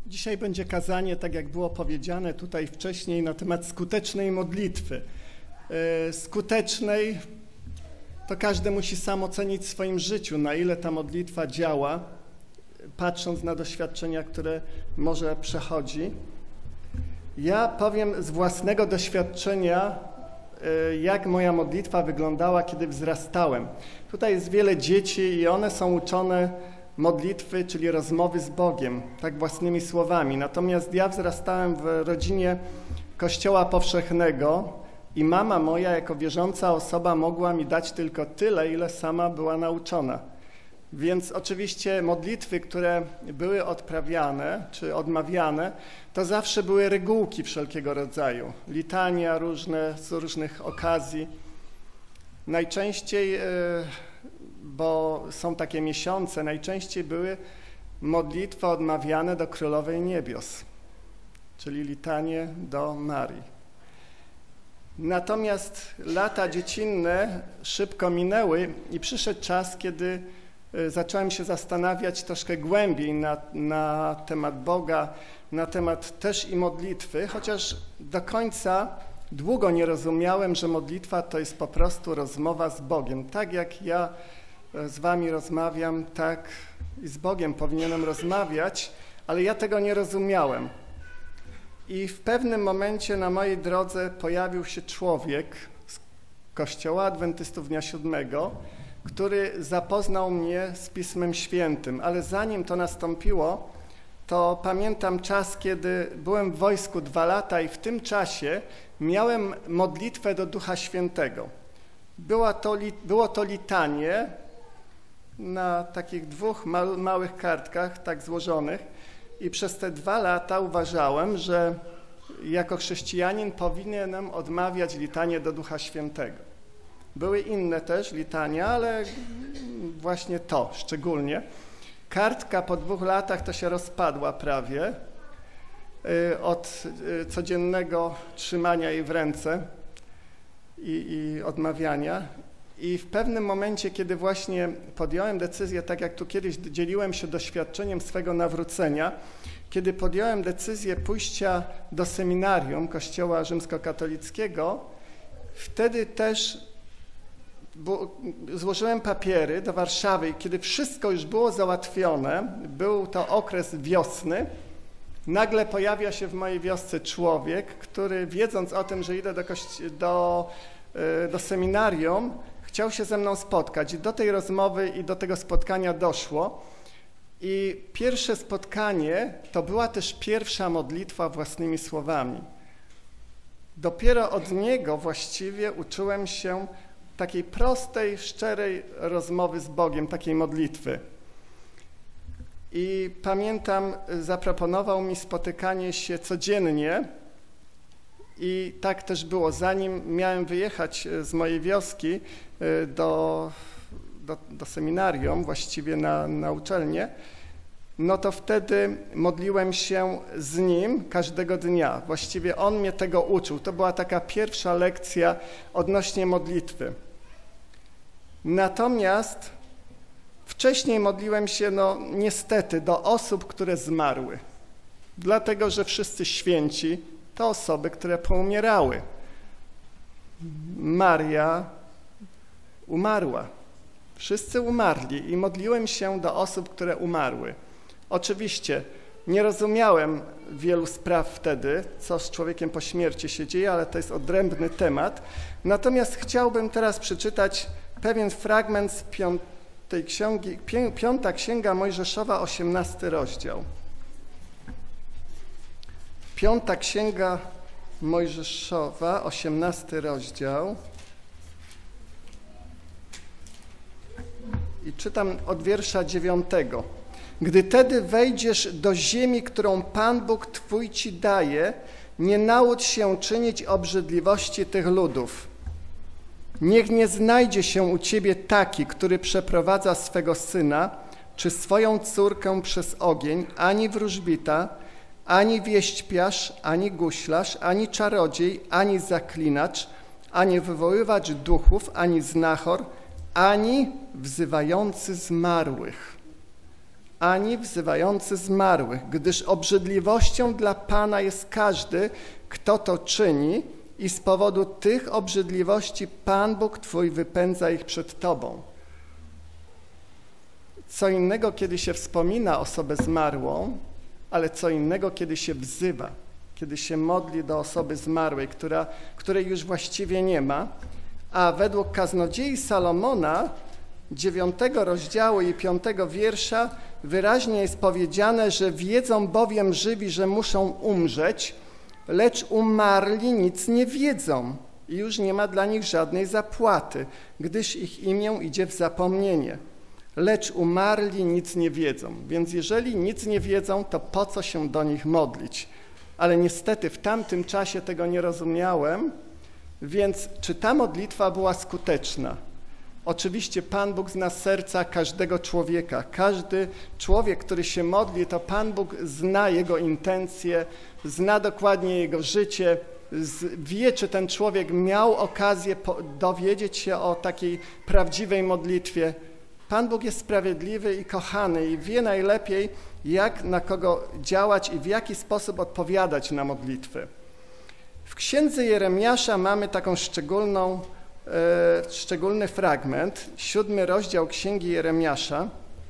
Dzisiaj będzie kazanie, tak jak było powiedziane tutaj wcześniej, na temat skutecznej modlitwy. Skutecznej to każdy musi sam ocenić w swoim życiu, na ile ta modlitwa działa, patrząc na doświadczenia, które może przechodzi. Ja powiem z własnego doświadczenia, jak moja modlitwa wyglądała, kiedy wzrastałem. Tutaj jest wiele dzieci i one są uczone modlitwy, czyli rozmowy z Bogiem, tak własnymi słowami. Natomiast ja wzrastałem w rodzinie Kościoła Powszechnego i mama moja jako wierząca osoba mogła mi dać tylko tyle, ile sama była nauczona. Więc oczywiście modlitwy, które były odprawiane czy odmawiane, to zawsze były regułki wszelkiego rodzaju. Litania różne, z różnych okazji. Najczęściej, bo są takie miesiące, najczęściej były modlitwy odmawiane do Królowej Niebios, czyli litanie do Marii. Natomiast lata dziecinne szybko minęły i przyszedł czas, kiedy zacząłem się zastanawiać troszkę głębiej na temat Boga, na temat też i modlitwy, chociaż do końca długo nie rozumiałem, że modlitwa to jest po prostu rozmowa z Bogiem. Tak jak ja z wami rozmawiam, tak i z Bogiem powinienem rozmawiać, ale ja tego nie rozumiałem. I w pewnym momencie na mojej drodze pojawił się człowiek z Kościoła Adwentystów Dnia Siódmego, który zapoznał mnie z Pismem Świętym, ale zanim to nastąpiło, to pamiętam czas, kiedy byłem w wojsku 2 lata i w tym czasie miałem modlitwę do Ducha Świętego. Było to litanie na takich 2 małych kartkach, tak złożonych, i przez te 2 lata uważałem, że jako chrześcijanin powinienem odmawiać litanie do Ducha Świętego. Były inne też litania, ale właśnie to szczególnie. Kartka po 2 latach to się rozpadła prawie od codziennego trzymania jej w ręce i odmawiania. I w pewnym momencie, kiedy właśnie podjąłem decyzję, tak jak tu kiedyś dzieliłem się doświadczeniem swego nawrócenia, kiedy podjąłem decyzję pójścia do seminarium Kościoła Rzymskokatolickiego, wtedy też złożyłem papiery do Warszawy i kiedy wszystko już było załatwione, był to okres wiosny, nagle pojawia się w mojej wiosce człowiek, który wiedząc o tym, że idę do seminarium, chciał się ze mną spotkać. I do tej rozmowy i do tego spotkania doszło. I pierwsze spotkanie to była też pierwsza modlitwa własnymi słowami. Dopiero od niego właściwie uczyłem się takiej prostej, szczerej rozmowy z Bogiem, takiej modlitwy. I pamiętam, zaproponował mi spotykanie się codziennie i tak też było. Zanim miałem wyjechać z mojej wioski do seminarium, właściwie na uczelnię, no to wtedy modliłem się z nim każdego dnia. Właściwie on mnie tego uczył. To była taka pierwsza lekcja odnośnie modlitwy. Natomiast wcześniej modliłem się, niestety, do osób, które zmarły. Dlatego, że wszyscy święci to osoby, które poumierały. Maria umarła. Wszyscy umarli i modliłem się do osób, które umarły. Oczywiście nie rozumiałem wielu spraw wtedy, co z człowiekiem po śmierci się dzieje, ale to jest odrębny temat. Natomiast chciałbym teraz przeczytać pewien fragment z 5 księgi, 5 Księga Mojżeszowa, 18 rozdział. 5 Księga Mojżeszowa, 18 rozdział. I czytam od wiersza 9. Gdy tedy wejdziesz do ziemi, którą Pan Bóg Twój ci daje, nie naucz się czynić obrzydliwości tych ludów. Niech nie znajdzie się u ciebie taki, który przeprowadza swego syna czy swoją córkę przez ogień, ani wróżbita, ani wieśćpiarz, ani guślarz, ani czarodziej, ani zaklinacz, ani wywoływacz duchów, ani znachor, ani wzywający zmarłych. ani wzywający zmarłych, gdyż obrzydliwością dla Pana jest każdy, kto to czyni, i z powodu tych obrzydliwości Pan Bóg Twój wypędza ich przed Tobą. Co innego, kiedy się wspomina osobę zmarłą, ale co innego, kiedy się wzywa, kiedy się modli do osoby zmarłej, której już właściwie nie ma, a według kaznodziei Salomona 9 rozdziału i 5 wiersza wyraźnie jest powiedziane, że wiedzą bowiem żywi, że muszą umrzeć, lecz umarli nic nie wiedzą i już nie ma dla nich żadnej zapłaty, gdyż ich imię idzie w zapomnienie. Lecz umarli nic nie wiedzą, więc jeżeli nic nie wiedzą, to po co się do nich modlić? Ale niestety w tamtym czasie tego nie rozumiałem, więc czy ta modlitwa była skuteczna? Oczywiście Pan Bóg zna serca każdego człowieka. Każdy człowiek, który się modli, to Pan Bóg zna jego intencje, zna dokładnie jego życie, wie, czy ten człowiek miał okazję dowiedzieć się o takiej prawdziwej modlitwie. Pan Bóg jest sprawiedliwy i kochany i wie najlepiej, jak na kogo działać i w jaki sposób odpowiadać na modlitwy. W księdze Jeremiasza mamy taką szczególny fragment, 7 rozdział księgi Jeremiasza.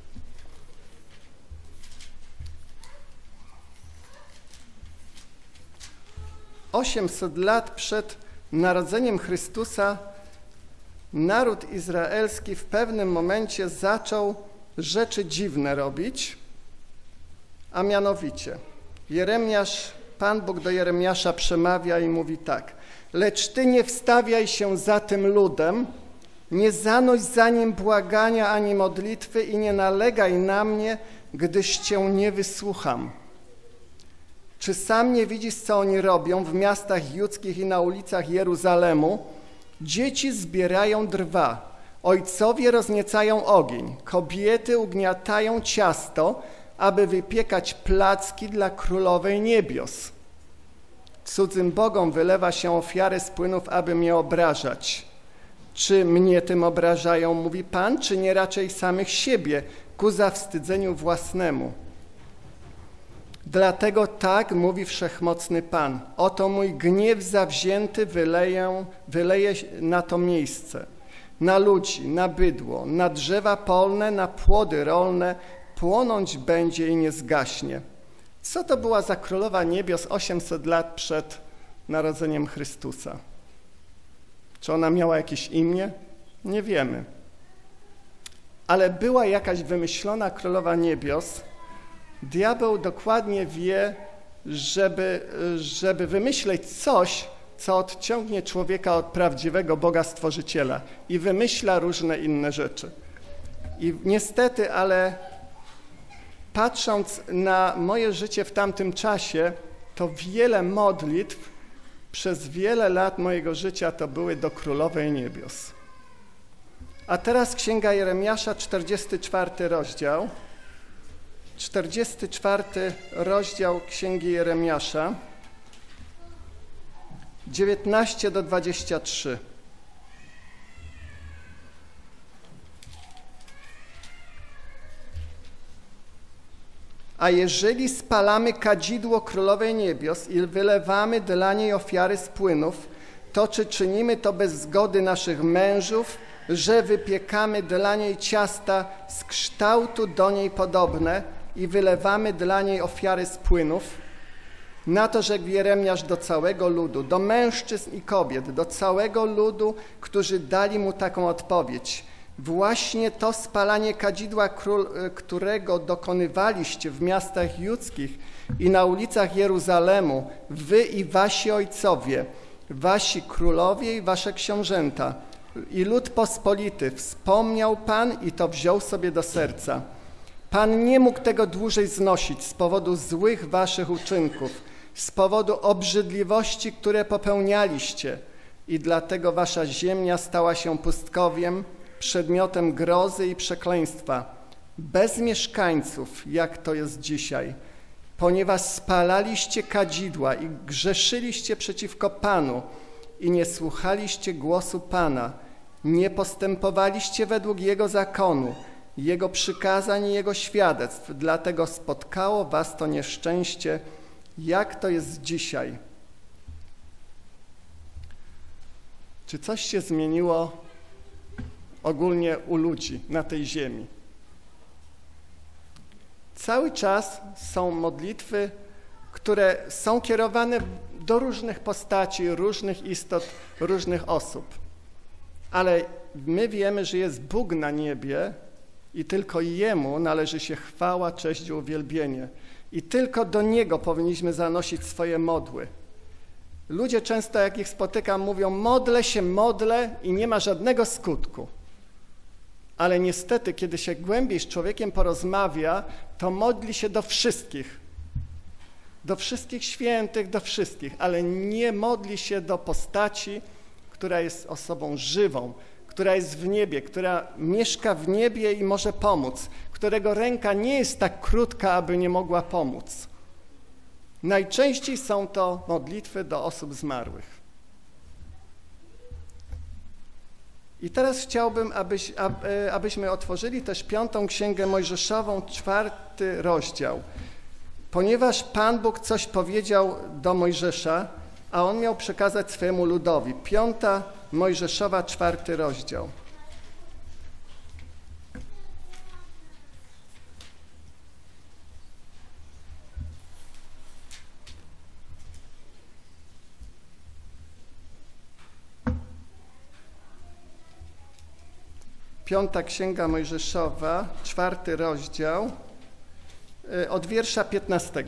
„800 lat przed narodzeniem Chrystusa naród izraelski w pewnym momencie zaczął rzeczy dziwne robić, a mianowicie Pan Bóg do Jeremiasza przemawia i mówi tak: lecz ty nie wstawiaj się za tym ludem, nie zanoś za nim błagania ani modlitwy i nie nalegaj na mnie, gdyż cię nie wysłucham. Czy sam nie widzisz, co oni robią w miastach judzkich i na ulicach Jeruzalemu? Dzieci zbierają drwa, ojcowie rozniecają ogień, kobiety ugniatają ciasto, aby wypiekać placki dla królowej niebios. Cudzym bogom wylewa się ofiary z płynów, aby mnie obrażać. Czy mnie tym obrażają, mówi Pan, czy nie raczej samych siebie, ku zawstydzeniu własnemu? Dlatego tak mówi Wszechmocny Pan: oto mój gniew zawzięty wyleję na to miejsce, na ludzi, na bydło, na drzewa polne, na płody rolne, płonąć będzie i nie zgaśnie. Co to była za królowa niebios 800 lat przed narodzeniem Chrystusa? Czy ona miała jakieś imię? Nie wiemy. Ale była jakaś wymyślona królowa niebios. Diabeł dokładnie wie, żeby wymyśleć coś, co odciągnie człowieka od prawdziwego Boga Stworzyciela, i wymyśla różne inne rzeczy. I niestety, ale patrząc na moje życie w tamtym czasie, to wiele modlitw przez wiele lat mojego życia to były do Królowej Niebios. A teraz Księga Jeremiasza, 44 rozdział. 44 rozdział Księgi Jeremiasza, 19 do 23. A jeżeli spalamy kadzidło Królowej Niebios i wylewamy dla niej ofiary z płynów, to czy czynimy to bez zgody naszych mężów, że wypiekamy dla niej ciasta z kształtu do niej podobne i wylewamy dla niej ofiary z płynów? Na to rzekł Jeremiasz do całego ludu, do mężczyzn i kobiet, do całego ludu, którzy dali mu taką odpowiedź. Właśnie to spalanie kadzidła, którego dokonywaliście w miastach judzkich i na ulicach Jeruzalemu, wy i wasi ojcowie, wasi królowie i wasze książęta i lud pospolity, wspomniał Pan i to wziął sobie do serca. Pan nie mógł tego dłużej znosić z powodu złych waszych uczynków, z powodu obrzydliwości, które popełnialiście, i dlatego wasza ziemia stała się pustkowiem, przedmiotem grozy i przekleństwa, bez mieszkańców, jak to jest dzisiaj, ponieważ spalaliście kadzidła i grzeszyliście przeciwko Panu i nie słuchaliście głosu Pana, nie postępowaliście według Jego zakonu, Jego przykazań i Jego świadectw. Dlatego spotkało was to nieszczęście, jak to jest dzisiaj. Czy coś się zmieniło ogólnie u ludzi na tej ziemi? Cały czas są modlitwy, które są kierowane do różnych postaci, różnych istot, różnych osób. Ale my wiemy, że jest Bóg na niebie i tylko Jemu należy się chwała, cześć i uwielbienie. I tylko do Niego powinniśmy zanosić swoje modły. Ludzie często, jak ich spotykam, mówią: modlę się, modlę i nie ma żadnego skutku. Ale niestety, kiedy się głębiej z człowiekiem porozmawia, to modli się do wszystkich świętych, do wszystkich, ale nie modli się do postaci, która jest osobą żywą, która jest w niebie, która mieszka w niebie i może pomóc, którego ręka nie jest tak krótka, aby nie mogła pomóc. Najczęściej są to modlitwy do osób zmarłych. I teraz chciałbym, abyśmy otworzyli też 5. Księgę Mojżeszową, 4. rozdział. Ponieważ Pan Bóg coś powiedział do Mojżesza, a on miał przekazać swojemu ludowi. 5. Mojżeszowa, 4. rozdział. Piąta Księga Mojżeszowa, 4. rozdział, od wiersza 15.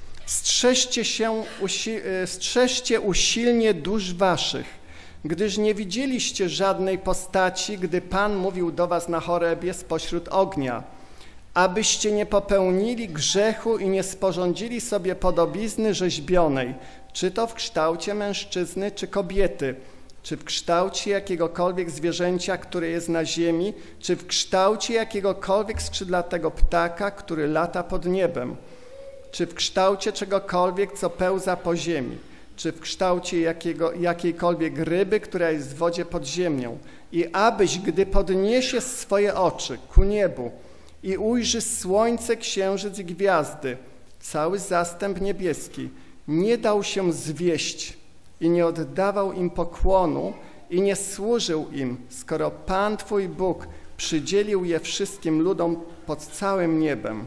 Strzeżcie usilnie dusz waszych, gdyż nie widzieliście żadnej postaci, gdy Pan mówił do was na Chorebie spośród ognia, abyście nie popełnili grzechu i nie sporządzili sobie podobizny rzeźbionej, czy to w kształcie mężczyzny, czy kobiety, czy w kształcie jakiegokolwiek zwierzęcia, które jest na ziemi, czy w kształcie jakiegokolwiek skrzydlatego ptaka, który lata pod niebem, czy w kształcie czegokolwiek, co pełza po ziemi, czy w kształcie jakiejkolwiek ryby, która jest w wodzie pod ziemią. I abyś, gdy podniesie swoje oczy ku niebu i ujrzy słońce, księżyc i gwiazdy, cały zastęp niebieski, nie dał się zwieść i nie oddawał im pokłonu i nie służył im, skoro Pan Twój Bóg przydzielił je wszystkim ludom pod całym niebem.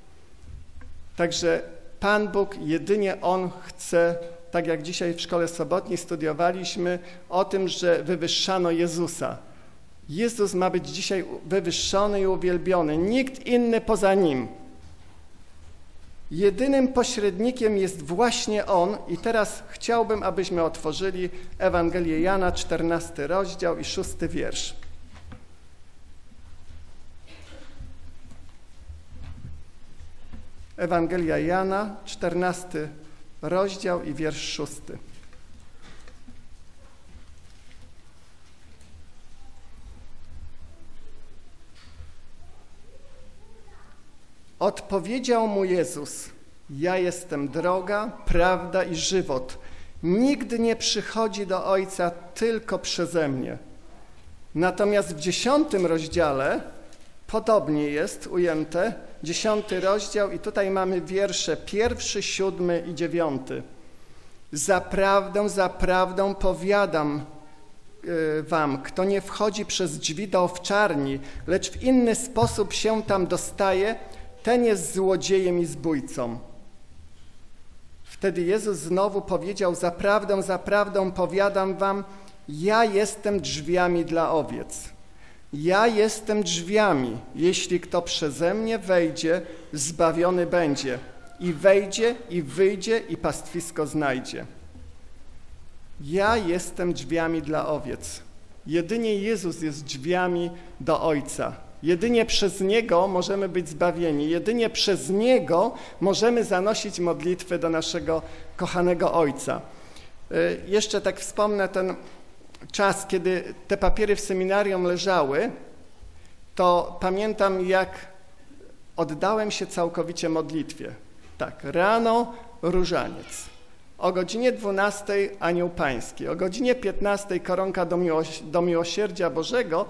Także Pan Bóg, jedynie On chce, tak jak dzisiaj w szkole sobotniej studiowaliśmy o tym, że wywyższano Jezusa. Jezus ma być dzisiaj wywyższony i uwielbiony, nikt inny poza Nim. Jedynym pośrednikiem jest właśnie On i teraz chciałbym, abyśmy otworzyli Ewangelię Jana, 14 rozdział i 6 wiersz. Ewangelia Jana, 14 rozdział i wiersz 6. Odpowiedział mu Jezus: ja jestem droga, prawda i żywot. Nikt nie przychodzi do Ojca tylko przeze mnie. Natomiast w 10 rozdziale podobnie jest ujęte, 10 rozdział i tutaj mamy wiersze 1, 7 i 9. Zaprawdę powiadam wam, kto nie wchodzi przez drzwi do owczarni, lecz w inny sposób się tam dostaje, ten jest złodziejem i zbójcą. Wtedy Jezus znowu powiedział: zaprawdę powiadam wam, ja jestem drzwiami dla owiec. Ja jestem drzwiami. Jeśli kto przeze mnie wejdzie, zbawiony będzie. I wejdzie, i wyjdzie, i pastwisko znajdzie. Ja jestem drzwiami dla owiec. Jedynie Jezus jest drzwiami do Ojca. Jedynie przez Niego możemy być zbawieni. Jedynie przez Niego możemy zanosić modlitwy do naszego kochanego Ojca. Jeszcze tak wspomnę ten czas, kiedy te papiery w seminarium leżały, to pamiętam, jak oddałem się całkowicie modlitwie. Tak, rano różaniec, o godzinie 12 Anioł Pański, o godzinie 15 koronka do miłosierdzia Bożego,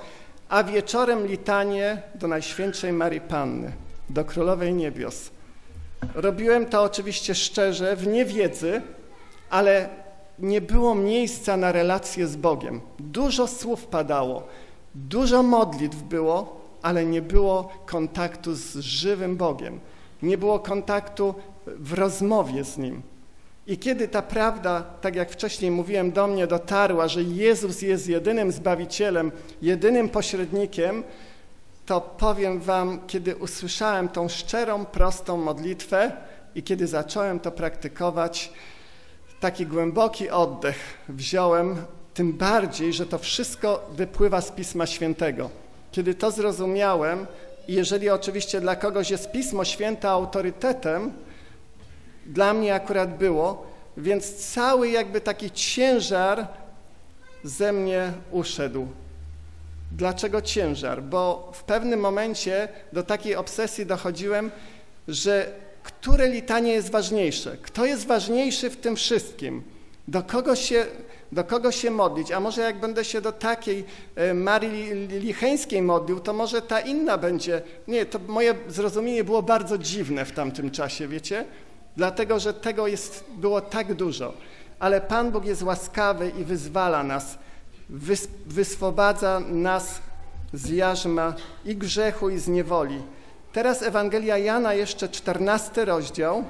a wieczorem litanie do Najświętszej Maryi Panny, do Królowej Niebios. Robiłem to oczywiście szczerze, w niewiedzy, ale nie było miejsca na relację z Bogiem. Dużo słów padało, dużo modlitw było, ale nie było kontaktu z żywym Bogiem. Nie było kontaktu w rozmowie z Nim. I kiedy ta prawda, tak jak wcześniej mówiłem, do mnie dotarła, że Jezus jest jedynym Zbawicielem, jedynym pośrednikiem, to powiem wam, kiedy usłyszałem tą szczerą, prostą modlitwę i kiedy zacząłem to praktykować, taki głęboki oddech wziąłem, tym bardziej, że to wszystko wypływa z Pisma Świętego. Kiedy to zrozumiałem i jeżeli oczywiście dla kogoś jest Pismo Święte autorytetem, dla mnie akurat było, więc cały jakby taki ciężar ze mnie uszedł. Dlaczego ciężar? Bo w pewnym momencie do takiej obsesji dochodziłem, że które litanie jest ważniejsze? Kto jest ważniejszy w tym wszystkim? Do kogo się modlić? A może jak będę się do takiej Marii Licheńskiej modlił, to może ta inna będzie... Nie, to moje zrozumienie było bardzo dziwne w tamtym czasie, wiecie? Dlatego, że tego było tak dużo. Ale Pan Bóg jest łaskawy i wyzwala nas, wyswobadza nas z jarzma i grzechu, i z niewoli. Teraz Ewangelia Jana, jeszcze 14 rozdział,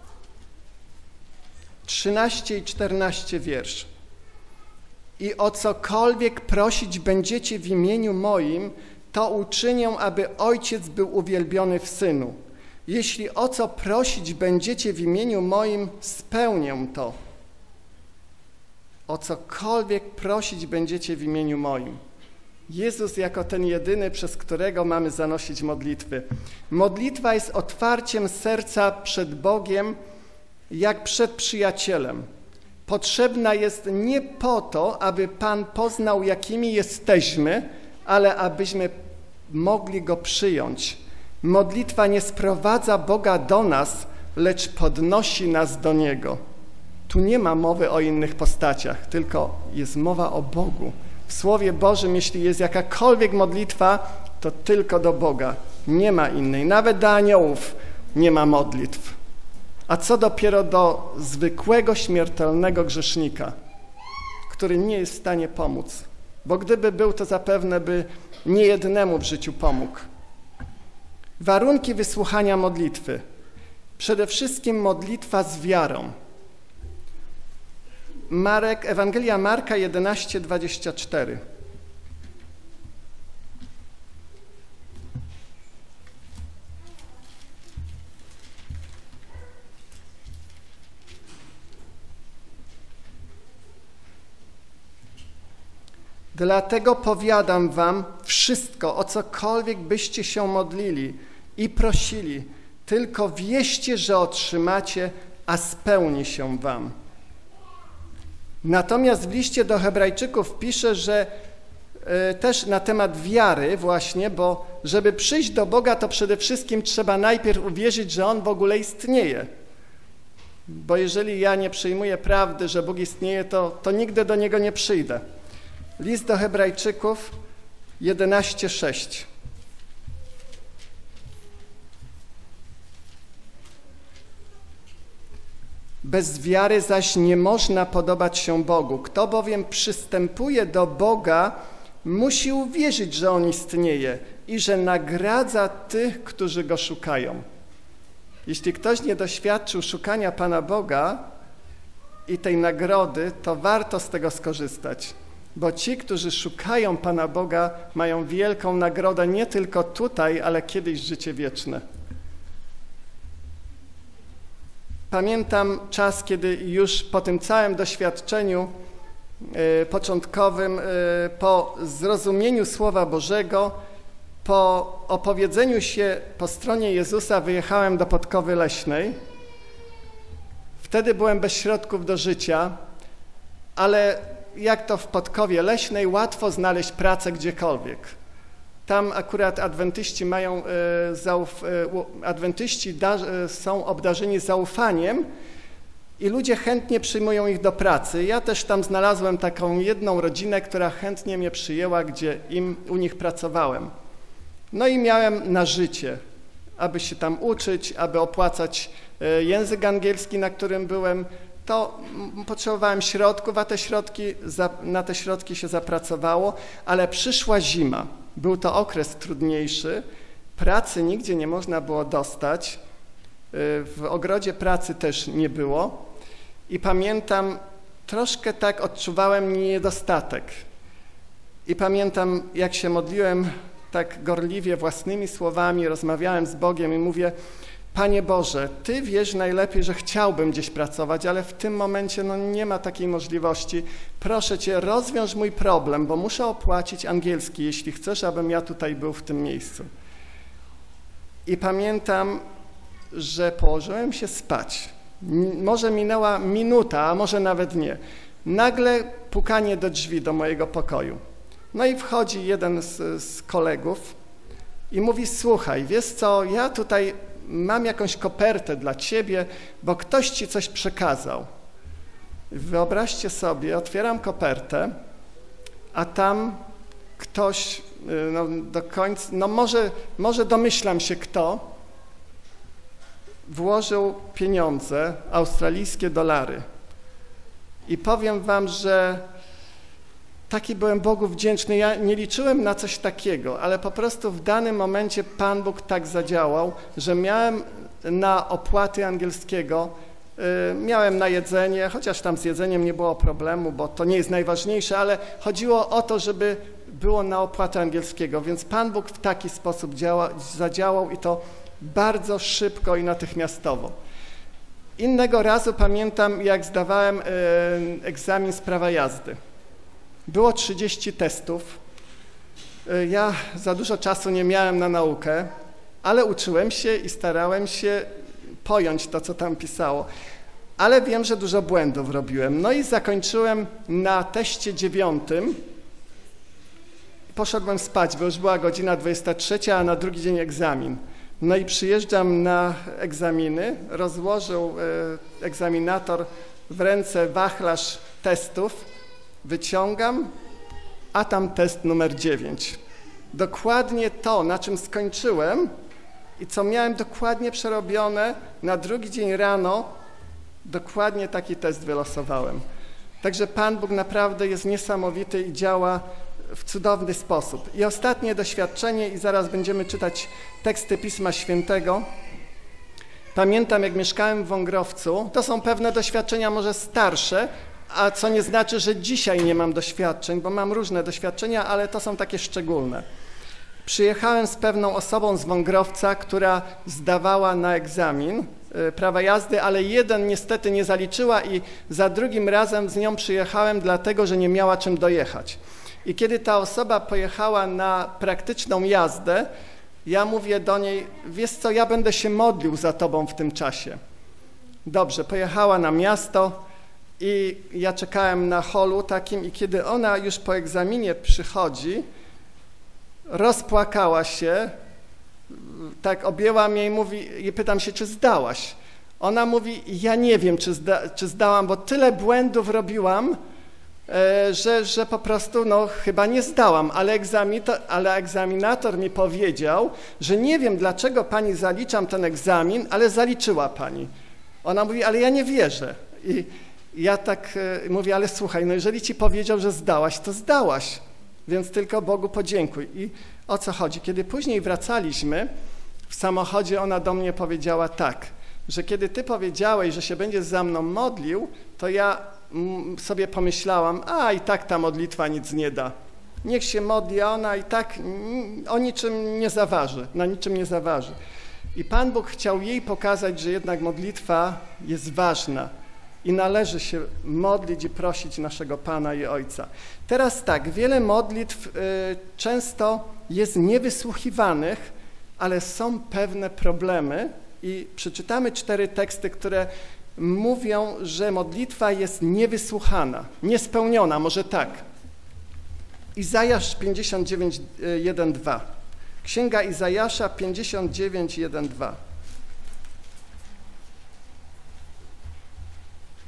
13 i 14 wiersz. I o cokolwiek prosić będziecie w imieniu moim, to uczynię, aby Ojciec był uwielbiony w Synu. Jeśli o co prosić będziecie w imieniu moim, spełnię to. O cokolwiek prosić będziecie w imieniu moim. Jezus jako ten jedyny, przez którego mamy zanosić modlitwy. Modlitwa jest otwarciem serca przed Bogiem, jak przed przyjacielem. Potrzebna jest nie po to, aby Pan poznał, jakimi jesteśmy, ale abyśmy mogli Go przyjąć. Modlitwa nie sprowadza Boga do nas, lecz podnosi nas do Niego. Tu nie ma mowy o innych postaciach, tylko jest mowa o Bogu. W Słowie Bożym, jeśli jest jakakolwiek modlitwa, to tylko do Boga. Nie ma innej. Nawet do aniołów nie ma modlitw. A co dopiero do zwykłego, śmiertelnego grzesznika, który nie jest w stanie pomóc. Bo gdyby był, to zapewne by niejednemu w życiu pomógł. Warunki wysłuchania modlitwy. Przede wszystkim modlitwa z wiarą. Ewangelia Marka 11:24. Dlatego powiadam wam wszystko, o cokolwiek byście się modlili i prosili, tylko wierzcie, że otrzymacie, a spełni się wam. Natomiast w liście do Hebrajczyków pisze, że też na temat wiary właśnie, bo żeby przyjść do Boga, to przede wszystkim trzeba najpierw uwierzyć, że On w ogóle istnieje. Bo jeżeli ja nie przyjmuję prawdy, że Bóg istnieje, to nigdy do Niego nie przyjdę. List do Hebrajczyków 11:6. Bez wiary zaś nie można podobać się Bogu. Kto bowiem przystępuje do Boga, musi uwierzyć, że On istnieje i że nagradza tych, którzy Go szukają. Jeśli ktoś nie doświadczył szukania Pana Boga i tej nagrody, to warto z tego skorzystać. Bo ci, którzy szukają Pana Boga, mają wielką nagrodę nie tylko tutaj, ale kiedyś życie wieczne. Pamiętam czas, kiedy już po tym całym doświadczeniu początkowym, po zrozumieniu Słowa Bożego, po opowiedzeniu się po stronie Jezusa wyjechałem do Podkowy Leśnej. Wtedy byłem bez środków do życia, ale jak to w Podkowie Leśnej, łatwo znaleźć pracę gdziekolwiek. Tam akurat adwentyści są obdarzeni zaufaniem i ludzie chętnie przyjmują ich do pracy. Ja też tam znalazłem taką jedną rodzinę, która chętnie mnie przyjęła, gdzie u nich pracowałem. No i miałem na życie, aby się tam uczyć, aby opłacać język angielski, na którym byłem, to potrzebowałem środków, a na te środki się zapracowało, ale przyszła zima. Był to okres trudniejszy, pracy nigdzie nie można było dostać, w ogrodzie pracy też nie było i pamiętam, troszkę tak odczuwałem niedostatek. I pamiętam, jak się modliłem tak gorliwie własnymi słowami, rozmawiałem z Bogiem i mówię: Panie Boże, Ty wiesz najlepiej, że chciałbym gdzieś pracować, ale w tym momencie nie ma takiej możliwości. Proszę Cię, rozwiąż mój problem, bo muszę opłacić angielski, jeśli chcesz, abym ja tutaj był w tym miejscu. I pamiętam, że położyłem się spać. Może minęła minuta, a może nawet nie. Nagle pukanie do drzwi do mojego pokoju. No i wchodzi jeden z kolegów i mówi: słuchaj, wiesz co, ja tutaj mam jakąś kopertę dla ciebie, bo ktoś ci coś przekazał. Wyobraźcie sobie, otwieram kopertę, a tam ktoś, do końca, może domyślam się kto, włożył pieniądze, australijskie dolary. I powiem wam, że taki byłem Bogu wdzięczny. Ja nie liczyłem na coś takiego, ale po prostu w danym momencie Pan Bóg tak zadziałał, że miałem na opłaty angielskiego, miałem na jedzenie, chociaż tam z jedzeniem nie było problemu, bo to nie jest najważniejsze, ale chodziło o to, żeby było na opłatę angielskiego, więc Pan Bóg w taki sposób zadziałał i to bardzo szybko i natychmiastowo. Innego razu pamiętam, jak zdawałem egzamin z prawa jazdy. Było 30 testów. Ja za dużo czasu nie miałem na naukę, ale uczyłem się i starałem się pojąć to, co tam pisało. Ale wiem, że dużo błędów robiłem. No i zakończyłem na teście 9. Poszedłem spać, bo już była godzina 23, a na drugi dzień egzamin. No i przyjeżdżam na egzaminy, rozłożył egzaminator w ręce wachlarz testów, wyciągam, a tam test numer 9. Dokładnie to, na czym skończyłem i co miałem dokładnie przerobione, na drugi dzień rano dokładnie taki test wylosowałem. Także Pan Bóg naprawdę jest niesamowity i działa w cudowny sposób. I ostatnie doświadczenie, i zaraz będziemy czytać teksty Pisma Świętego. Pamiętam, jak mieszkałem w Wągrowcu, to są pewne doświadczenia może starsze, a co nie znaczy, że dzisiaj nie mam doświadczeń, bo mam różne doświadczenia, ale to są takie szczególne. Przyjechałem z pewną osobą z Wągrowca, która zdawała na egzamin prawa jazdy, ale jeden niestety nie zaliczyła i za drugim razem z nią przyjechałem dlatego, że nie miała czym dojechać. I kiedy ta osoba pojechała na praktyczną jazdę, ja mówię do niej: wiesz co, ja będę się modlił za tobą w tym czasie. Dobrze, pojechała na miasto i ja czekałem na holu takim i kiedy ona już po egzaminie przychodzi, rozpłakała się, tak objęła mnie i mówi, i pytam się, czy zdałaś? Ona mówi: ja nie wiem, czy zdałam, bo tyle błędów robiłam, że po prostu chyba nie zdałam, ale egzaminator mi powiedział, że nie wiem, dlaczego pani zaliczam ten egzamin, ale zaliczyła pani. Ona mówi: ale ja nie wierzę. I ja tak mówię: ale słuchaj, jeżeli ci powiedział, że zdałaś, to zdałaś, więc tylko Bogu podziękuj. I o co chodzi? Kiedy później wracaliśmy, w samochodzie ona do mnie powiedziała tak, że kiedy ty powiedziałeś, że się będziesz za mną modlił, to ja sobie pomyślałam: i tak ta modlitwa nic nie da. Niech się modli, a ona i tak o niczym nie zaważy, na niczym nie zaważy. I Pan Bóg chciał jej pokazać, że jednak modlitwa jest ważna i należy się modlić i prosić naszego Pana i Ojca. Teraz tak, wiele modlitw często jest niewysłuchiwanych, ale są pewne problemy i przeczytamy 4 teksty, które mówią, że modlitwa jest niewysłuchana, niespełniona, może tak. Izajasz 59, 1, 2. Księga Izajasza 59, 1, 2.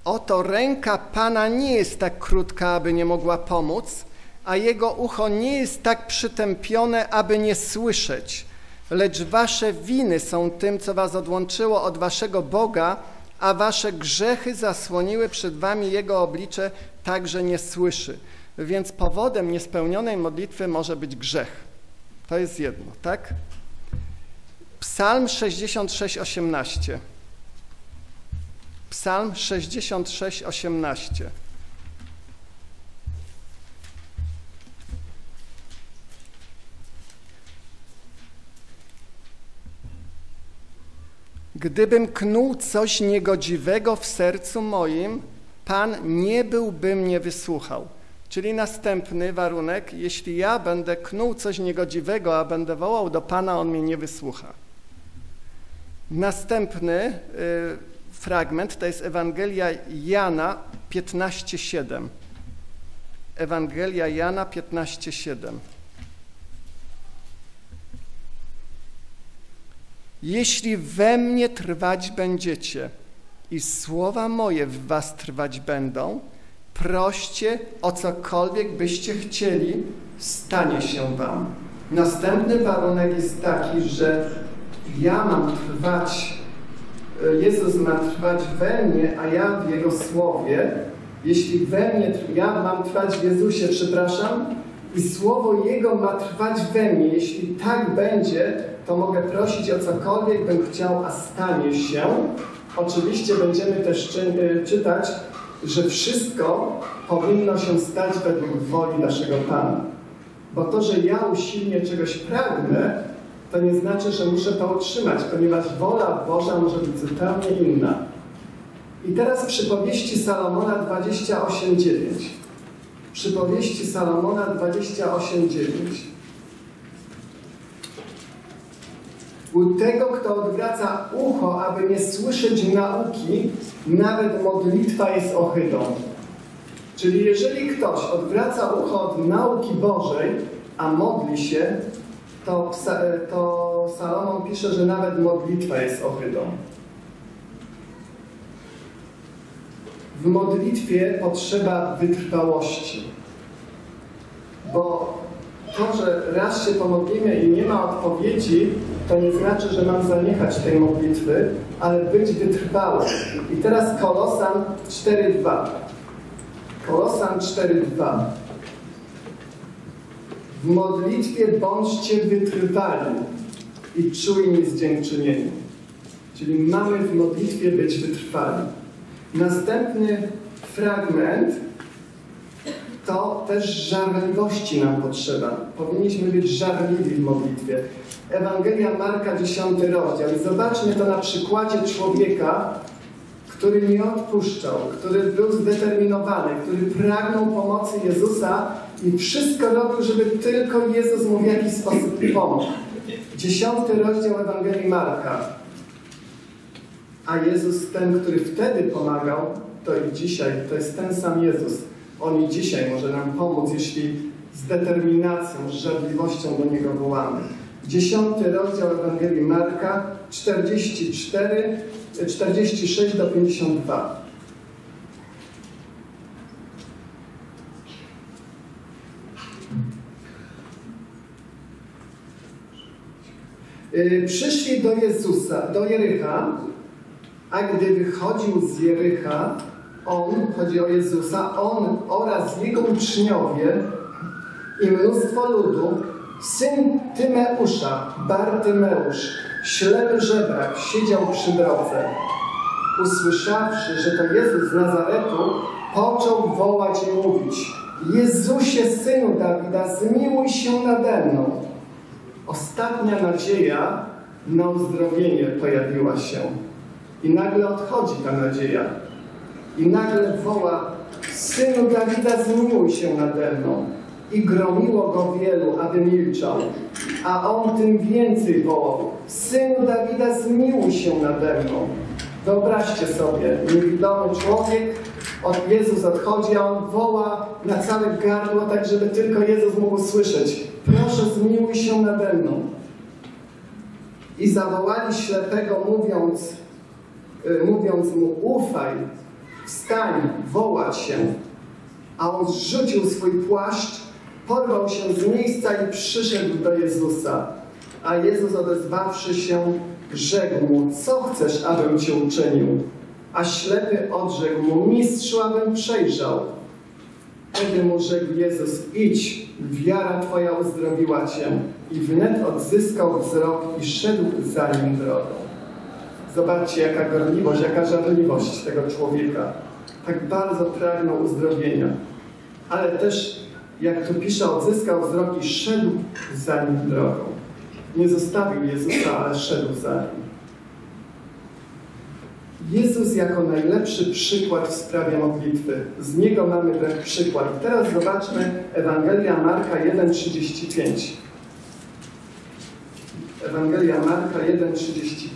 Oto ręka Pana nie jest tak krótka, aby nie mogła pomóc, a Jego ucho nie jest tak przytępione, aby nie słyszeć. Lecz wasze winy są tym, co was odłączyło od waszego Boga, a wasze grzechy zasłoniły przed wami Jego oblicze, tak że nie słyszy. Więc powodem niespełnionej modlitwy może być grzech. To jest jedno, tak? Psalm 66:18. Psalm 66:18. Gdybym knuł coś niegodziwego w sercu moim, Pan nie byłby mnie wysłuchał. Czyli następny warunek, jeśli ja będę knuł coś niegodziwego, a będę wołał do Pana, On mnie nie wysłucha. Następny fragment to jest Ewangelia Jana 15:7. Ewangelia Jana 15:7. Jeśli we mnie trwać będziecie i słowa moje w was trwać będą, proście o cokolwiek byście chcieli, stanie się wam. Następny warunek jest taki, że ja mam trwać, Jezus ma trwać we mnie, a ja w Jego Słowie. Jeśli we mnie, ja mam trwać w Jezusie, przepraszam, i Słowo Jego ma trwać we mnie. Jeśli tak będzie, to mogę prosić o cokolwiek bym chciał, a stanie się. Oczywiście będziemy też czytać, że wszystko powinno się stać według woli naszego Pana. Bo to, że ja usilnie czegoś pragnę, to nie znaczy, że muszę to otrzymać, ponieważ wola Boża może być zupełnie inna. I teraz przypowieści Salomona 28:9. Przypowieści Salomona 28:9. U tego, kto odwraca ucho, aby nie słyszeć nauki, nawet modlitwa jest ohydą. Czyli jeżeli ktoś odwraca ucho od nauki Bożej, a modli się, to Salomon pisze, że nawet modlitwa jest ohydą. W modlitwie potrzeba wytrwałości, bo to, że raz się pomodlimy i nie ma odpowiedzi, to nie znaczy, że mam zaniechać tej modlitwy, ale być wytrwałym. I teraz Kolosan 4:2. Kolosan 4:2. W modlitwie bądźcie wytrwali i czujni z dziękczynieniem. Czyli mamy w modlitwie być wytrwali. Następny fragment to też żarliwości nam potrzeba. Powinniśmy być żarliwi w modlitwie. Ewangelia Marka 10 rozdział. I zobaczmy to na przykładzie człowieka, który nie odpuszczał, który był zdeterminowany, który pragnął pomocy Jezusa i wszystko robił, żeby tylko Jezus mu w jakiś sposób pomógł. 10 rozdział Ewangelii Marka. A Jezus, ten, który wtedy pomagał, to i dzisiaj, to jest ten sam Jezus. On i dzisiaj może nam pomóc, jeśli z determinacją, z żarliwością do Niego wołamy. 10 rozdział Ewangelii Marka, 46 do 52. Przyszli do Jezusa, do Jericha, a gdy wychodził z Jericha, on, chodzi o Jezusa, on oraz jego uczniowie i mnóstwo ludu, syn Tymeusza, Bartymeusz, ślepy żebrak, siedział przy drodze. Usłyszawszy, że to Jezus z Nazaretu, począł wołać i mówić: Jezusie, Synu Dawida, zmiłuj się nade mną. Ostatnia nadzieja na uzdrowienie pojawiła się. I nagle odchodzi ta nadzieja. I nagle woła: Synu Dawida, zmiłuj się nade mną. I gromiło go wielu, aby milczał. A on tym więcej wołał: Synu Dawida, zmiłuj się nade mną. Wyobraźcie sobie, niewidomy człowiek, Jezus odchodzi, a on woła na całe gardło, tak żeby tylko Jezus mógł słyszeć: proszę, zmiłuj się nade mną. I zawołali ślepego, mówiąc mu: ufaj, wstań, wołać się. A on zrzucił swój płaszcz, porwał się z miejsca i przyszedł do Jezusa. A Jezus odezwawszy się, rzekł mu, co chcesz, abym ci uczynił? A ślepy odrzekł mu, mistrzu, abym przejrzał. Wtedy mu rzekł Jezus, idź, wiara twoja uzdrowiła cię. I wnet odzyskał wzrok i szedł za nim drogą. Zobaczcie, jaka gorliwość, jaka żarliwość tego człowieka. Tak bardzo pragnął uzdrowienia. Ale też, jak tu pisze, odzyskał wzrok i szedł za nim drogą. Nie zostawił Jezusa, ale szedł za nim. Jezus jako najlepszy przykład w sprawie modlitwy. Z Niego mamy ten przykład. I teraz zobaczmy Ewangelia Marka 1,35. Ewangelia Marka 1,35.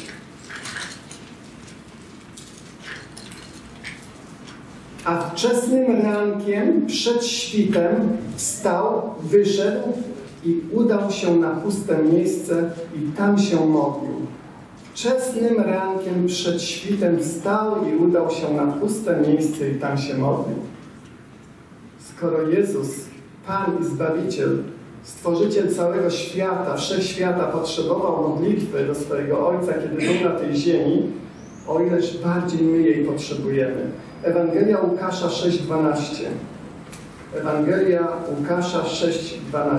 A wczesnym rankiem, przed świtem, wstał, wyszedł i udał się na puste miejsce i tam się modlił. Wczesnym rankiem, przed świtem wstał i udał się na puste miejsce i tam się modlił. Skoro Jezus, Pan i Zbawiciel, Stworzyciel całego świata, wszechświata potrzebował modlitwy do swojego Ojca, kiedy był na tej ziemi, o ileż bardziej my jej potrzebujemy. Ewangelia Łukasza 6,12. Ewangelia Łukasza 6,12.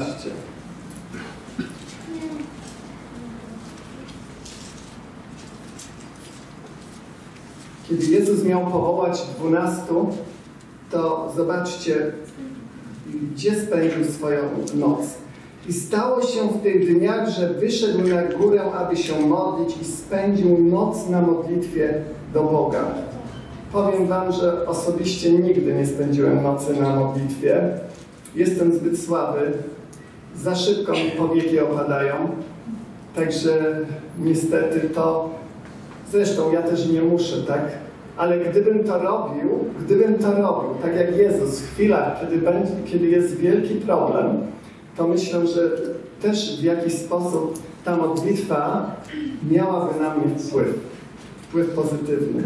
Kiedy Jezus miał powołać 12, to zobaczcie, gdzie spędził swoją noc. I stało się w tych dniach, że wyszedł na górę, aby się modlić i spędził noc na modlitwie do Boga. Powiem wam, że osobiście nigdy nie spędziłem nocy na modlitwie. Jestem zbyt słaby. Za szybko mi powieki opadają. Także niestety to... Zresztą ja też nie muszę, tak? Ale gdybym to robił, tak jak Jezus, w chwilach, kiedy jest wielki problem, to myślę, że też w jakiś sposób ta modlitwa miałaby na mnie wpływ pozytywny.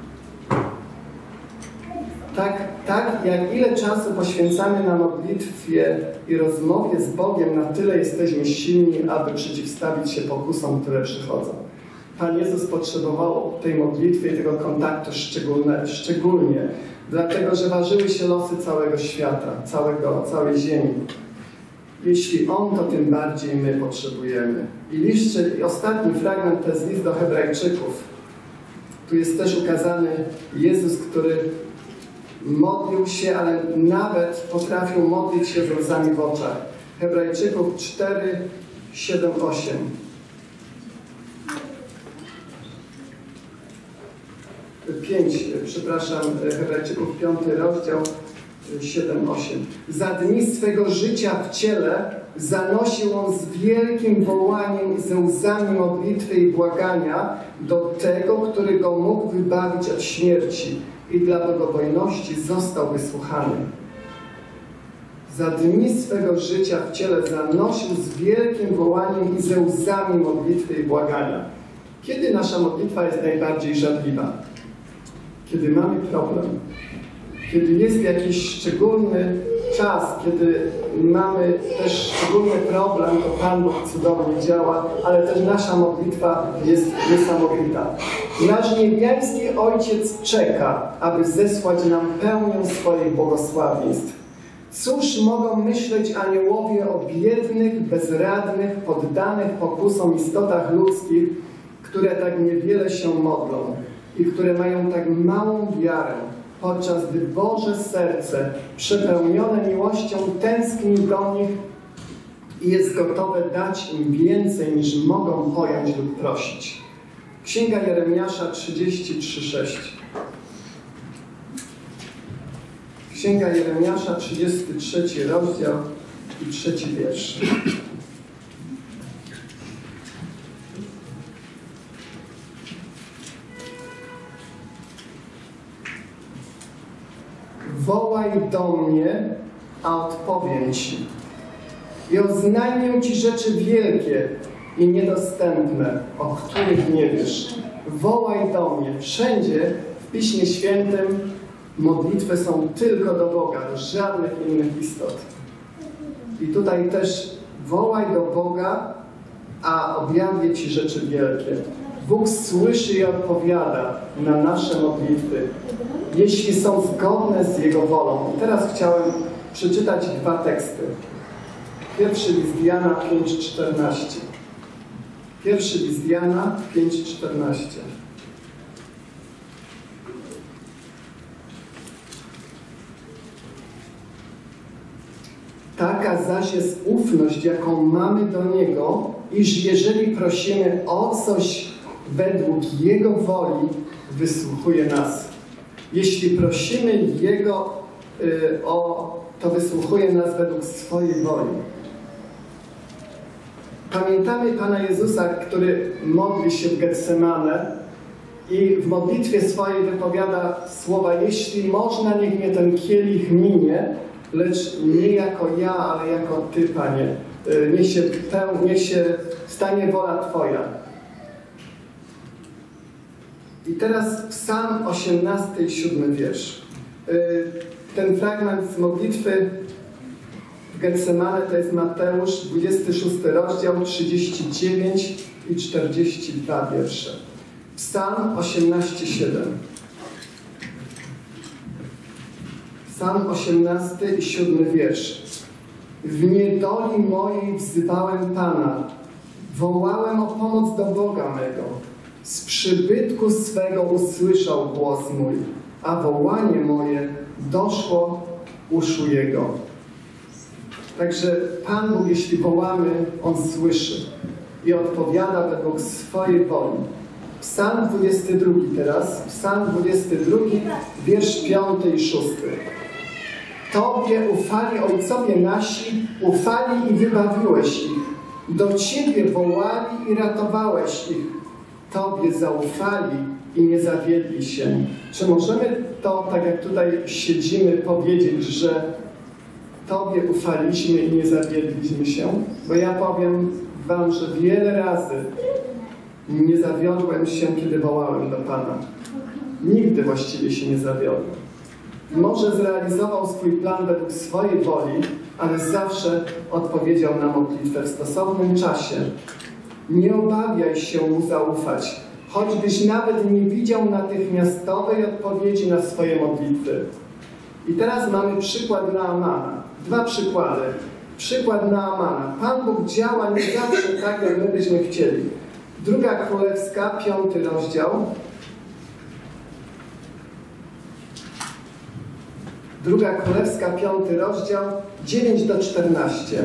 Tak jak ile czasu poświęcamy na modlitwie i rozmowie z Bogiem, na tyle jesteśmy silni, aby przeciwstawić się pokusom, które przychodzą. Pan Jezus potrzebował tej modlitwy i tego kontaktu szczególnie, dlatego że ważyły się losy całego świata, całej ziemi. Jeśli On, to tym bardziej my potrzebujemy. I ostatni fragment to jest list do Hebrajczyków. Tu jest też ukazany Jezus, który modlił się, ale nawet potrafił modlić się z łzami w oczach. Hebrajczyków 4, 7, 8. Hebrajczyków 5 rozdział 7-8. Za dni swego życia w ciele zanosił on z wielkim wołaniem i ze łzami modlitwy i błagania do tego, który go mógł wybawić od śmierci i dla bogobojności został wysłuchany. Za dni swego życia w ciele zanosił z wielkim wołaniem i ze łzami modlitwy i błagania. Kiedy nasza modlitwa jest najbardziej żarliwa? Kiedy mamy problem, kiedy jest jakiś szczególny czas, kiedy mamy też szczególny problem, to Pan Bóg cudownie działa, ale też nasza modlitwa jest niesamowita. Nasz niebiański Ojciec czeka, aby zesłać nam pełnię swoich błogosławieństw. Cóż mogą myśleć aniołowie o biednych, bezradnych, poddanych pokusom istotach ludzkich, które tak niewiele się modlą i które mają tak małą wiarę, podczas gdy Boże serce, przepełnione miłością, tęskni do nich i jest gotowe dać im więcej, niż mogą pojąć lub prosić. Księga Jeremiasza 33,6. Księga Jeremiasza, 33 rozdział i 3 wiersz. Wołaj do mnie, a odpowiem Ci. I oznajmię Ci rzeczy wielkie i niedostępne, o których nie wiesz. Wołaj do mnie wszędzie, w W Piśmie Świętym modlitwy są tylko do Boga, do żadnych innych istot. I tutaj też wołaj do Boga, a objawię Ci rzeczy wielkie. Bóg słyszy i odpowiada na nasze modlitwy, jeśli są zgodne z Jego wolą. I teraz chciałem przeczytać dwa teksty. Pierwszy list Jana 5,14. Pierwszy list Jana 5,14. Taka zaś jest ufność, jaką mamy do Niego, iż jeżeli prosimy o coś według Jego woli, wysłuchuje nas. Jeśli prosimy Jego to wysłuchuje nas według swojej woli. Pamiętamy Pana Jezusa, który modli się w Getsemane i w modlitwie swojej wypowiada słowa: jeśli można, niech mnie ten kielich minie, lecz nie jako ja, ale jako Ty, Panie. Niech się stanie wola Twoja. I teraz Psalm 18 i 7 wiersz. Ten fragment z modlitwy w Getsemane to jest Mateusz, 26 rozdział, 39 i 42 wiersze. Psalm 18:7. Psalm 18 i 7 wiersz. W niedoli mojej wzywałem Pana, wołałem o pomoc do Boga mego. Z przybytku swego usłyszał głos mój, a wołanie moje doszło uszu Jego. Także Pan Bóg, jeśli wołamy, On słyszy i odpowiada według swojej woli. Psalm 22 teraz, Psalm 22, wiersz 5 i 6. Tobie ufali ojcowie nasi, ufali i wybawiłeś ich. Do Ciebie wołali i ratowałeś ich. Tobie zaufali i nie zawiedli się. Czy możemy to, tak jak tutaj siedzimy, powiedzieć, że Tobie ufaliśmy i nie zawiedliśmy się? Bo ja powiem Wam, że wiele razy nie zawiodłem się, kiedy wołałem do Pana. Nigdy właściwie się nie zawiodłem. Może zrealizował swój plan według swojej woli, ale zawsze odpowiedział na modlitwę w stosownym czasie. Nie obawiaj się Mu zaufać, choćbyś nawet nie widział natychmiastowej odpowiedzi na swoje modlitwy. I teraz mamy przykład Naamana. Dwa przykłady. Przykład Naamana. Pan Bóg działa nie zawsze tak, jak my byśmy chcieli. Druga Królewska, 5 rozdział. Druga Królewska, 5 rozdział, 9 do 14.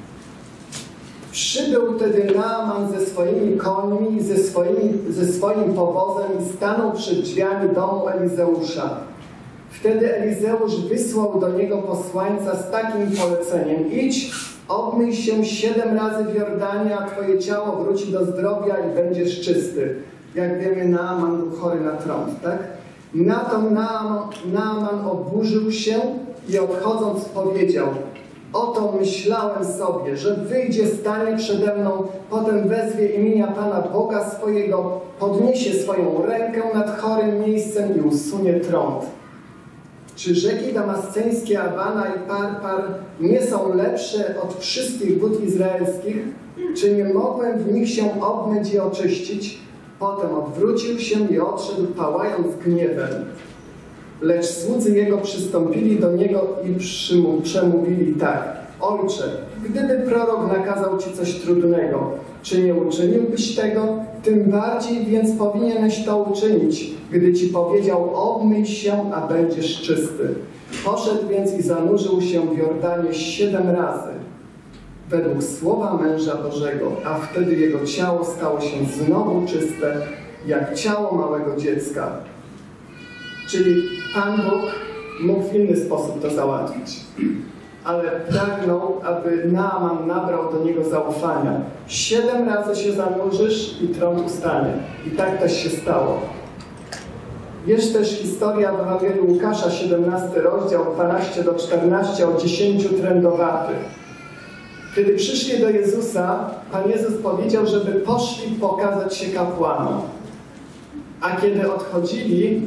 Przybył wtedy Naaman ze swoimi końmi i ze swoim powozem i stanął przed drzwiami domu Elizeusza. Wtedy Elizeusz wysłał do niego posłańca z takim poleceniem: idź, obmyj się 7 razy w Jordanie, a twoje ciało wróci do zdrowia i będziesz czysty. Jak wiemy, Naaman był chory na trąd, tak? Na to Naaman oburzył się i odchodząc powiedział: oto myślałem sobie, że wyjdzie, stanie przede mną, potem wezwie imienia Pana Boga swojego, podniesie swoją rękę nad chorym miejscem i usunie trąd. Czy rzeki damasceńskie Abana i Parpar nie są lepsze od wszystkich wód izraelskich? Czy nie mogłem w nich się obmyć i oczyścić? Potem odwrócił się i odszedł, pałając gniewem. Lecz słudzy jego przystąpili do niego i przemówili tak: Ojcze, gdyby prorok nakazał ci coś trudnego, czy nie uczyniłbyś tego? Tym bardziej więc powinieneś to uczynić, gdy ci powiedział: obmyj się, a będziesz czysty. Poszedł więc i zanurzył się w Jordanie 7 razy, według słowa męża Bożego, a wtedy jego ciało stało się znowu czyste, jak ciało małego dziecka. Czyli Pan Bóg mógł w inny sposób to załatwić. Ale pragnął, aby Naaman nabrał do niego zaufania. 7 razy się zanurzysz i trąd ustanie. I tak też się stało. Jest też historia w Ewangelii Łukasza, 17 rozdział, 12 do 14, o 10 trędowatych. Kiedy przyszli do Jezusa, Pan Jezus powiedział, żeby poszli pokazać się kapłanom. A kiedy odchodzili,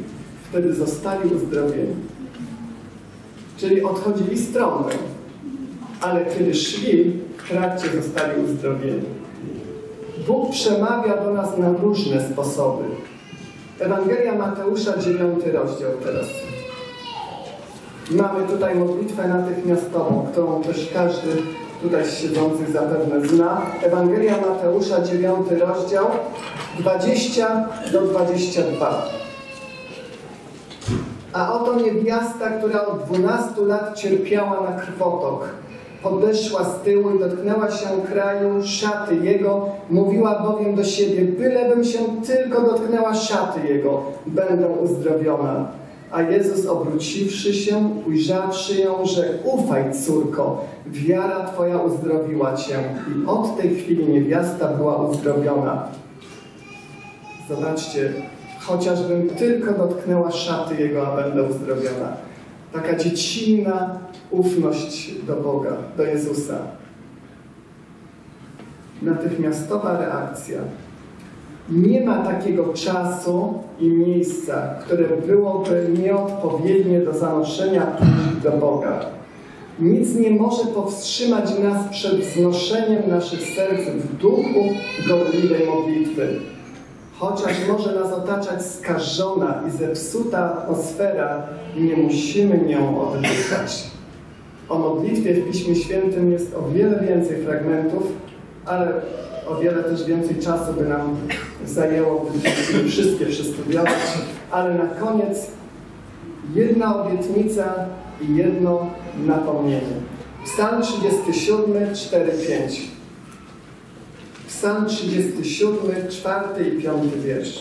wtedy zostali uzdrowieni. Czyli odchodzili z trąbą, ale kiedy szli, w trakcie zostali uzdrowieni. Bóg przemawia do nas na różne sposoby. Ewangelia Mateusza, 9 rozdział teraz. Mamy tutaj modlitwę natychmiastową, którą też każdy tutaj siedzący zapewne zna. Ewangelia Mateusza, 9 rozdział, 20 do 22. A oto niewiasta, która od 12 lat cierpiała na krwotok, podeszła z tyłu i dotknęła się kraju szaty Jego, mówiła bowiem do siebie, bylebym się tylko dotknęła szaty Jego, będę uzdrowiona. A Jezus, obróciwszy się, ujrzawszy ją, że ufaj, córko, wiara Twoja uzdrowiła Cię. I od tej chwili niewiasta była uzdrowiona. Zobaczcie, chociażbym tylko dotknęła szaty Jego, a będę uzdrowiona. Taka dziecinna ufność do Boga, do Jezusa. Natychmiastowa reakcja. Nie ma takiego czasu i miejsca, które byłoby nieodpowiednie do zanoszenia próśb do Boga. Nic nie może powstrzymać nas przed wznoszeniem naszych serc w duchu gorliwej modlitwy. Chociaż może nas otaczać skażona i zepsuta atmosfera, nie musimy nią oddychać. O modlitwie w Piśmie Świętym jest o wiele więcej fragmentów, ale o wiele też więcej czasu by nam zajęło, gdybyśmy wszystkie przestudiować. Ale na koniec jedna obietnica i jedno napomnienie. Psalm 37, 4-5. Psalm 37, 4 i 5 wiersz.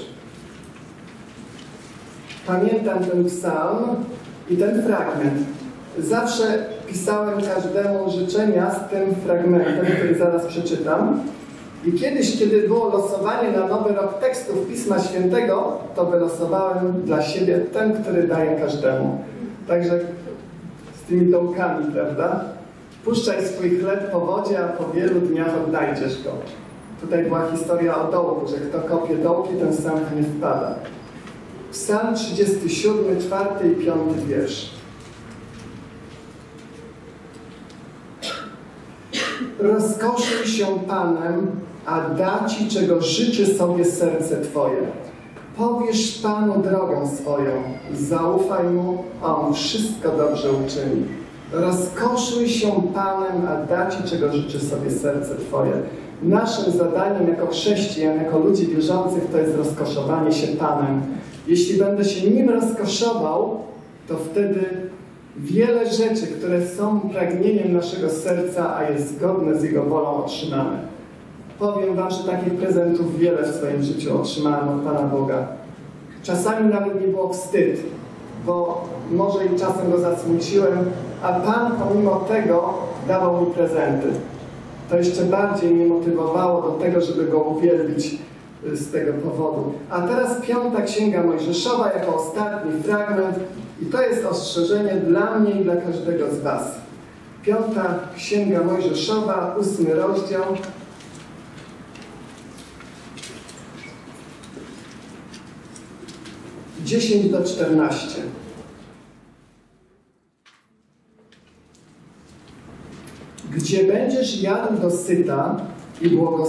Pamiętam ten psalm i ten fragment. Zawsze pisałem każdemu życzenia z tym fragmentem, który zaraz przeczytam. I kiedyś, kiedy było losowanie na Nowy Rok tekstów Pisma Świętego, to wylosowałem dla siebie ten, który daję każdemu. Także z tymi dołkami, prawda? Puszczaj swój chleb po wodzie, a po wielu dniach odnajdziesz go. Tutaj była historia o dołku, że kto kopie dołki, ten sam nie wpada. Psalm 37, 4 i 5 wiersz. Rozkoszuj się Panem, a da Ci, czego życzy sobie serce Twoje. Powierz Panu drogę swoją, zaufaj Mu, a On wszystko dobrze uczyni. Rozkoszuj się Panem, a da Ci, czego życzy sobie serce Twoje. Naszym zadaniem jako chrześcijan, jako ludzi wierzących, to jest rozkoszowanie się Panem. Jeśli będę się Nim rozkoszował, to wtedy wiele rzeczy, które są pragnieniem naszego serca, a jest zgodne z Jego wolą, otrzymamy. Powiem Wam, że takich prezentów wiele w swoim życiu otrzymałem od Pana Boga. Czasami nawet nie było wstyd, bo może i czasem Go zasmuciłem, a Pan pomimo tego dawał mi prezenty. To jeszcze bardziej mnie motywowało do tego, żeby Go uwielbić z tego powodu. A teraz 5. Księga Mojżeszowa jako ostatni fragment i to jest ostrzeżenie dla mnie i dla każdego z Was. 5. Księga Mojżeszowa, 8 rozdział. Od 10 do 14. Gdzie będziesz jadł do syta i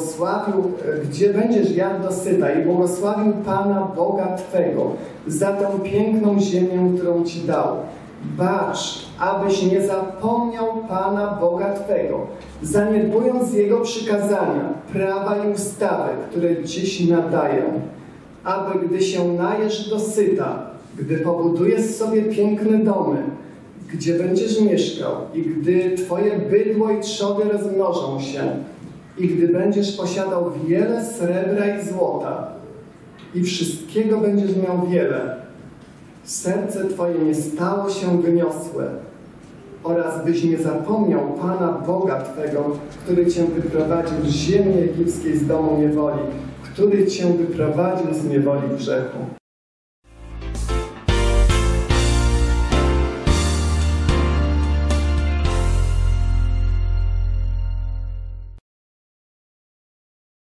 błogosławił Pana Boga Twego za tą piękną ziemię, którą Ci dał. Bacz, abyś nie zapomniał Pana Boga Twego, zaniedbując Jego przykazania, prawa i ustawy, które dziś nadaję, aby gdy się najesz do syta, gdy pobudujesz sobie piękne domy, gdzie będziesz mieszkał i gdy Twoje bydło i trzody rozmnożą się i gdy będziesz posiadał wiele srebra i złota i wszystkiego będziesz miał wiele, serce Twoje nie stało się wyniosłe oraz byś nie zapomniał Pana Boga Twego, który Cię wyprowadził z ziemi egipskiej, z domu niewoli, który Cię wyprowadził z niewoli grzechu.